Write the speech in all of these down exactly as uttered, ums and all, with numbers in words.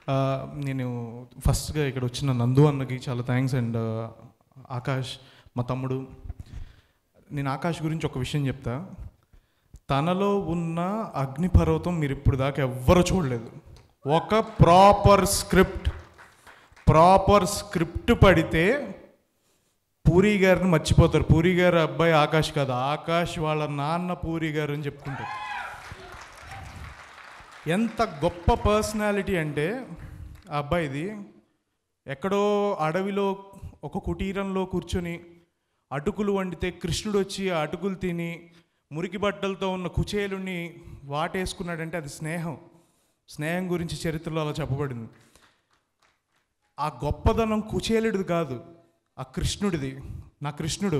నేను ఫస్ట్గా ఇక్కడ వచ్చిన నందు అన్నకి చాలా థ్యాంక్స్. అండ్ ఆకాష్ మా తమ్ముడు. నేను ఆకాష్ గురించి ఒక విషయం చెప్తా. తనలో ఉన్న అగ్నిపర్వతం మీరు ఇప్పుడు దాకా ఎవ్వరూ చూడలేదు. ఒక ప్రాపర్ స్క్రిప్ట్ ప్రాపర్ స్క్రిప్ట్ పడితే పూరి గారిని మర్చిపోతారు. పూరి గారు అబ్బాయి ఆకాష్ కాదు, ఆకాష్ వాళ్ళ నాన్న పూరి గారు అని చెప్పుకుంటారు. ఎంత గొప్ప పర్సనాలిటీ అంటే ఆ అబ్బాయిది. ఎక్కడో అడవిలో ఒక కుటీరంలో కూర్చొని అటుకులు వండితే కృష్ణుడు వచ్చి ఆ అటుకులు తిని మురికి బట్టలతో ఉన్న కుచేలుని వాటేసుకున్నాడంటే అది స్నేహం. స్నేహం గురించి చరిత్రలో అలా చెప్పబడింది. ఆ గొప్పదనం కుచేలుడిది కాదు, ఆ కృష్ణుడిది. నా కృష్ణుడు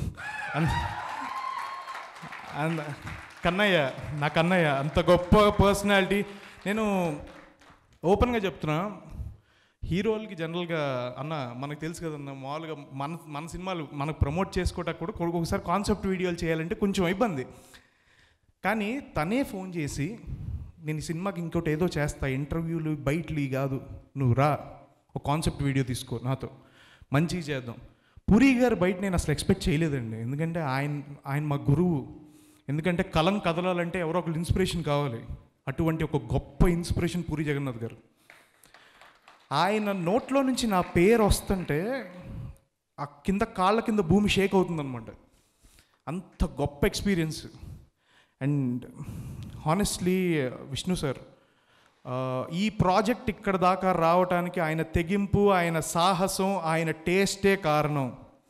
అంద కన్నయ్య, నా కన్నయ్య అంత గొప్ప పర్సనాలిటీ. నేను ఓపెన్గా చెప్తున్నా, హీరోలకి జనరల్గా అన్న మనకు తెలుసు కదన్న, మామూలుగా మన మన సినిమాలు మనకు ప్రమోట్ చేసుకోవటానికి కూడా ఒకసారి కాన్సెప్ట్ వీడియోలు చేయాలంటే కొంచెం ఇబ్బంది. కానీ తనే ఫోన్ చేసి నేను ఈ సినిమాకి ఇంకోటి ఏదో చేస్తా, ఇంటర్వ్యూలు బయటలు కాదు, నువ్వు రా ఒక కాన్సెప్ట్ వీడియో తీసుకో నాతో, మంచిగా చేద్దాం. పూరి గారు బయట నేను అసలు ఎక్స్పెక్ట్ చేయలేదండి. ఎందుకంటే ఆయన ఆయన మా గురువు. ఎందుకంటే కలం కదలాలంటే ఎవరో ఒకరు ఇన్స్పిరేషన్ కావాలి. అటువంటి ఒక గొప్ప ఇన్స్పిరేషన్ పూరి జగన్నాథ్ గారు. ఆయన నోట్లో నుంచి నా పేరు వస్తుంటే ఆ కింద కాళ్ళ కింద భూమి షేక్ అవుతుందన్నమాట. అంత గొప్ప experience. And honestly Vishnu sir, ఈ ప్రాజెక్ట్ ఇక్కడ దాకా రావటానికి ఆయన తెగింపు, ఆయన సాహసం, ఆయన టేస్టే కారణం.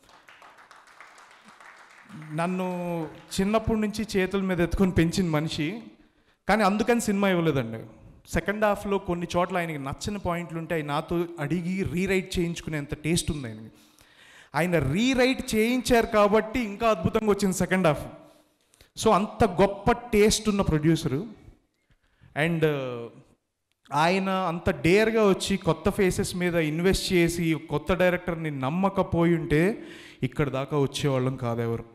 నన్ను చిన్నప్పటి నుంచి చేతుల మీద ఎత్తుకొని పెంచిన మనిషి, కానీ అందుకని సినిమా ఇవ్వలేదండి. సెకండ్ హాఫ్లో కొన్ని చోట్ల ఆయనకి నచ్చని పాయింట్లు ఉంటే ఆయన నాతో అడిగి రీరైట్ చేయించుకునేంత టేస్ట్ ఉంది ఆయనకి. ఆయన రీరైట్ చేయించారు కాబట్టి ఇంకా అద్భుతంగా వచ్చింది సెకండ్ హాఫ్. సో అంత గొప్ప టేస్ట్ ఉన్న ప్రొడ్యూసరు. అండ్ ఆయన అంత డేర్గా వచ్చి కొత్త ఫేసెస్ మీద ఇన్వెస్ట్ చేసి కొత్త డైరెక్టర్ని నమ్మకపోయి ఉంటే ఇక్కడ దాకా వచ్చేవాళ్ళం కాదెవరు.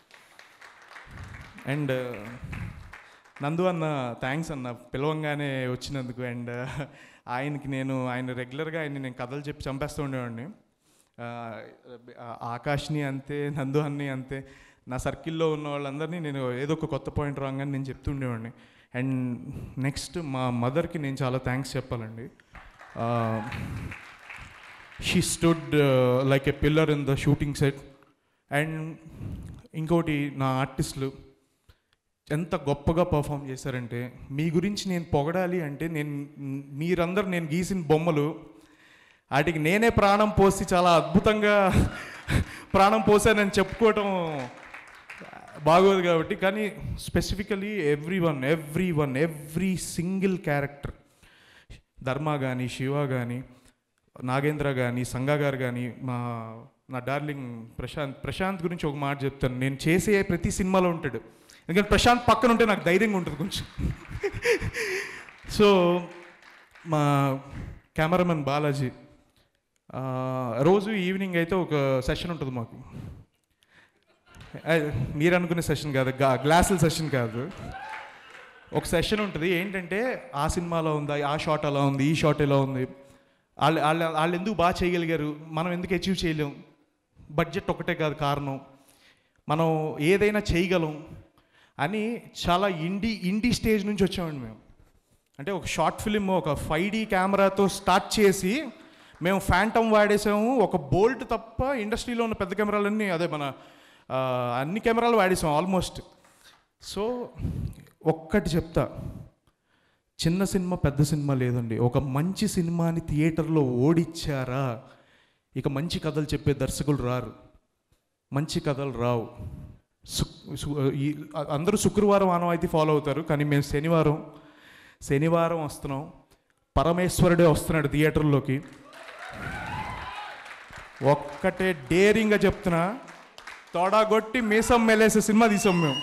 అండ్ నందు అన్న థ్యాంక్స్ అన్న, పిలవంగానే వచ్చినందుకు. అండ్ ఆయనకి నేను ఆయన రెగ్యులర్గా ఆయన్ని నేను కథలు చెప్పి చంపేస్తూ ఉండేవాడిని. ఆకాష్ని అంతే, నందు అన్ని అంతే. నా సర్కిల్లో ఉన్న వాళ్ళందరినీ నేను ఏదో ఒక కొత్త పాయింట్ రాగానే నేను చెప్తూ ఉండేవాడిని. అండ్ నెక్స్ట్ మా మదర్కి నేను చాలా థ్యాంక్స్ చెప్పాలండి. She stood like a pillar in the shooting set. And ఇంకోటి, నా ఆర్టిస్టులు ఎంత గొప్పగా పర్ఫామ్ చేశారంటే, మీ గురించి నేను పొగడాలి అంటే నేను మీరందరూ నేను గీసిన బొమ్మలు వాటికి నేనే ప్రాణం పోసి చాలా అద్భుతంగా ప్రాణం పోసానని చెప్పుకోవటం బాగోదు కాబట్టి. కానీ specifically everyone everyone every single character, Dharma కానీ, శివ కానీ, నాగేంద్ర కానీ, సంగా గారు కానీ, మా నా డార్లింగ్ ప్రశాంత్ ప్రశాంత్ గురించి ఒక మాట చెప్తాను. నేను చేసే ప్రతి సినిమాలో ఉంటాడు, ఎందుకంటే ప్రశాంత్ పక్కన ఉంటే నాకు ధైర్యంగా ఉంటుంది కొంచెం. సో మా కెమెరామెన్ బాలాజీ, రోజు ఈవినింగ్ అయితే ఒక సెషన్ ఉంటుంది మాకు. మీరు అనుకునే సెషన్ కాదు, గ్లాసుల సెషన్ కాదు, ఒక సెషన్ ఉంటుంది. ఏంటంటే ఆ సినిమాలో ఉందా, ఆ షాట్ అలా ఉంది, ఈ షాట్ ఎలా ఉంది, వాళ్ళు వాళ్ళు వాళ్ళు ఎందుకు బాగా చేయగలిగారు, మనం ఎందుకు అచీవ్ చేయలేం, బడ్జెట్ ఒకటే కాదు కారణం, మనం ఏదైనా చేయగలం అని చాలా ఇండి ఇండి స్టేజ్ నుంచి వచ్చామండి మేము. అంటే ఒక షార్ట్ ఫిలిం ఒక ఫైవ్ డీ కెమెరాతో స్టార్ట్ చేసి మేము ఫ్యాంటమ్ వాడేసాము. ఒక బోల్ట్ తప్ప ఇండస్ట్రీలో ఉన్న పెద్ద కెమెరాలన్నీ, అదే మన అన్ని కెమెరాలు వాడేసాం ఆల్మోస్ట్. సో ఒక్కటి చెప్తా, చిన్న సినిమా పెద్ద సినిమా లేదండి. ఒక మంచి సినిమాని థియేటర్లో ఓడిచ్చారా, ఇక మంచి కథలు చెప్పే దర్శకులు రారు, మంచి కథలు రావు. అందరూ శుక్రవారం ఆనవాయితీ ఫాలో అవుతారు, కానీ మేము శనివారం శనివారం వస్తున్నాం. పరమేశ్వరుడే వస్తున్నాడు థియేటర్లోకి. ఒక్కటే డేరింగ్గా చెప్తున్నా, తోడాగొట్టి మీసం మెలేసే సినిమా తీసాం మేము.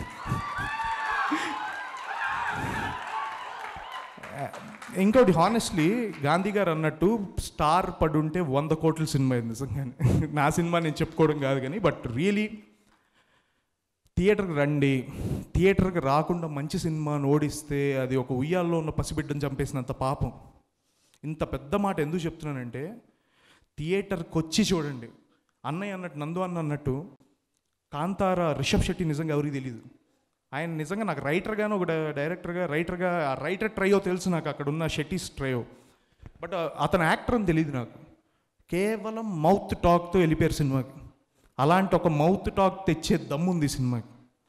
ఇంకోటి, హానెస్ట్లీ గాంధీ గారు అన్నట్టు స్టార్ పడుంటే వంద కోట్ల సినిమా అయింది నిజంగానే. నా సినిమా నేను చెప్పుకోవడం కాదు కానీ, బట్ రియలీ థియేటర్కి రండి. థియేటర్కి రాకుండా మంచి సినిమాని ఓడిస్తే అది ఒక ఉయ్యాల్లో ఉన్న పసిబిడ్డను చంపేసినంత పాపం. ఇంత పెద్ద మాట ఎందుకు చెప్తున్నానంటే, థియేటర్కి వచ్చి చూడండి. అన్నయ్య అన్నట్టు, నందు అన్న అన్నట్టు, కాంతార రిషబ్ శెట్టి నిజంగా ఎవరికి తెలియదు. ఆయన నిజంగా నాకు రైటర్గాను, ఒక డైరెక్టర్గా రైటర్గా, ఆ రైటర్ ట్రయో తెలుసు నాకు, అక్కడ ఉన్న షెట్టీస్ ట్రయో. బట్ అతను యాక్టర్ అని తెలియదు నాకు. కేవలం మౌత్ టాక్తో వెళ్ళిపోయారు సినిమాకి. అలాంటి ఒక మౌత్ టాక్ తెచ్చే దమ్ముంది సినిమాకి.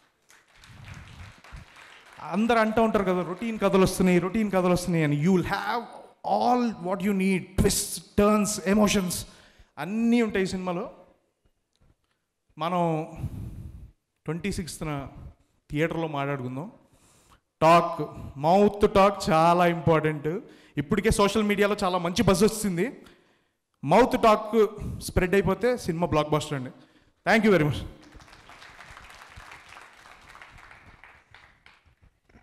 అందరు అంటూ ఉంటారు కదా, రొటీన్ కథలు వస్తున్నాయి, రొటీన్ కథలు వస్తున్నాయి అని. You will have all what you need, twist, turns, emotions అన్నీ ఉంటాయి ఈ సినిమాలో. మనం ట్వంటీ సిక్స్త్న థియేటర్లో మాట్లాడుకుందాం. టాక్, మౌత్ టాక్ చాలా ఇంపార్టెంట్. ఇప్పటికే సోషల్ మీడియాలో చాలా మంచి బజ్ వస్తుంది. మౌత్ టాక్ స్ప్రెడ్ అయిపోతే సినిమా బ్లాక్ బస్టర్ అండి. Thank you very much.